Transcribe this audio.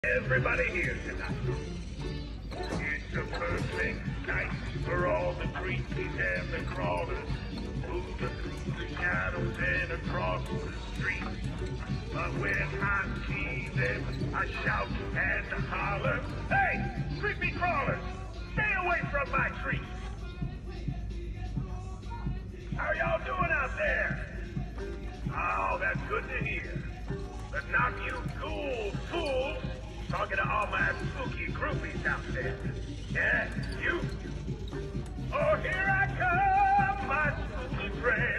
Everybody here tonight. It's a perfect night for all the creepies and the crawlers, moving through the shadows and across the streets. But when I see them, I shout and holler, "Hey, creepy crawlers, stay away from my trees!" How y'all doing out there? Oh, that's good to hear. But not you cool fools talking to all my spooky groupies out there. Yeah, you. Oh, here I come, my spooky friend.